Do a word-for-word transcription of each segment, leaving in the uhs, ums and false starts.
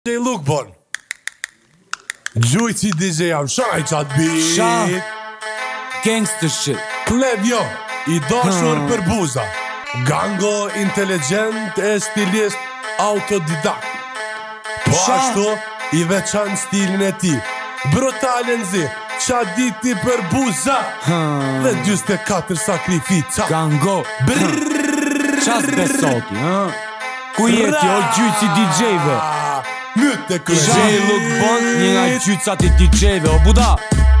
D J Lukbon Gjujci D J jam shaj qat beat Sha Gangster shit Klevjo I dashur hmm. për buza Gango inteligent e stilist autodidakt Po Sha. ashtu I veçan stilin e ti Brutalen zi Qa diti për buza hmm. Dhe gjysmë e katër sakrifica Gango Brrrr Qas besoti ha? Ku jeti o gjyci D J-ve Myt të D J Lukbon një nga gjycat I D J-ve O buda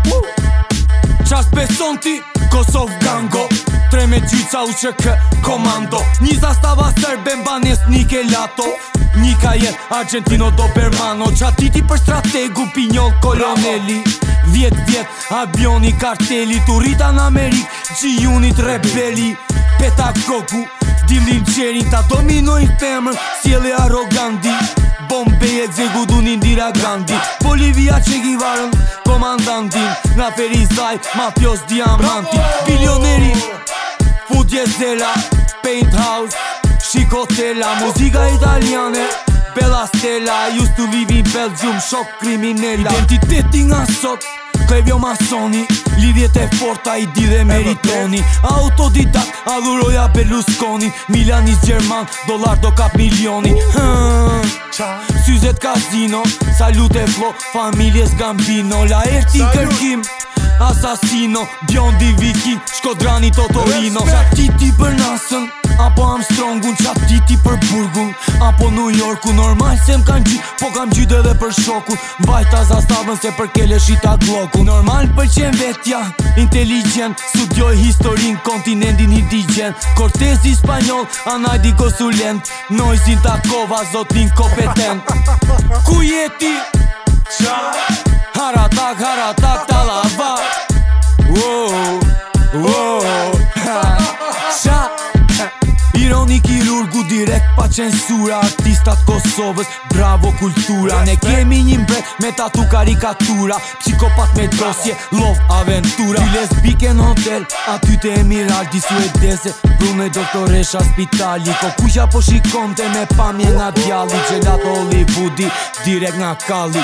Qas beson ti Kosov Gango Tre me gjyca u që kë komando Një zastava serbe mbanes nike lato Një ka jet Argentino Dobermano Qatiti për strategu pinjol koloneli Vjet vjet avioni karteli Turita në Amerik Gjijunit rebeli Petagogu Dilin qerin ta dominojnë femër Sjeli arroganti Bombej e Zegudun Indira Gandhi Bolivia Che Guevarën Komandantin Nga Ferizaj Mafios Diamanti Bilioneri Futje Zela Painthouse Shikotela Muzika italiane Bella Stella Used to live in Belgium Shok kriminella Identiteti nga sot Klevjo masoni Lidhjet e forta I di dhe meritoni Autodidakt Adhuroja Berlusconi Milanis Gjerman Dolar do kap milioni hmm. Syzet Casino Salute Flo Familjes Gambino La erti kërkim Assassino Biondi Viking Shkodrani Totorino Qatiti për nasën Apo Armstrongun Qatiti për Burgun Apo New Yorku Normal se m'kan gjy Po kam gjyt edhe për shokun Bajta zastavën se për kele shita Glokun Normal përqen vetja Intelligent Studioj historin Kontinentin indigen Cortezi Spanjol Anajdi konsulent Noizin Takova Zotin kompetent Ku jeti? Qa? Haratak, haratak, talava Wow, wow Qa? Ironi kirurgu direkt pa censura Artistat Kosovës, bravo kultura Ne kemi një mbret me tatu karikatura Psikopat me dosje, love aventura Ty lesbike në hotel, aty te Emiraldi Suedese, brune doktoresha spitali Kokusha po shikonte me pamje nga djalli Gelato Hollywoodi, direkt nga kalli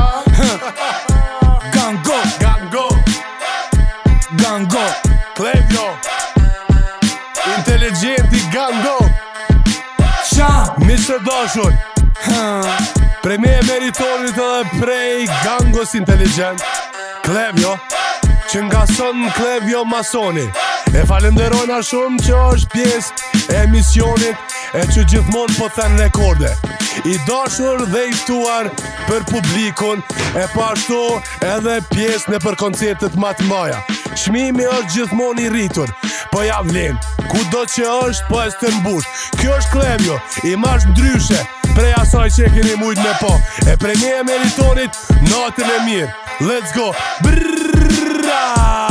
Gango Gango Gango Klevjo Inteligenti Gango Qa? Mister dashur Prej me e meritonit edhe prej Gangos inteligent Klevjo Që nga son Klevjo masoni E falenderojna shumë që është pjesë e emisionit E që gjithmon po thën rekorde I dashur dhe I ftuar për publikun E pashtu edhe pjesë në për koncertet matë maja Çmimi është gjithmon I rritur Po ja vlen Ku do që është po e së mbush Kjo është Klevjo I mash ndryshe Prej asaj që e keni mujt me po E prej me e meritonit Natën e mirë Let's go Brrrra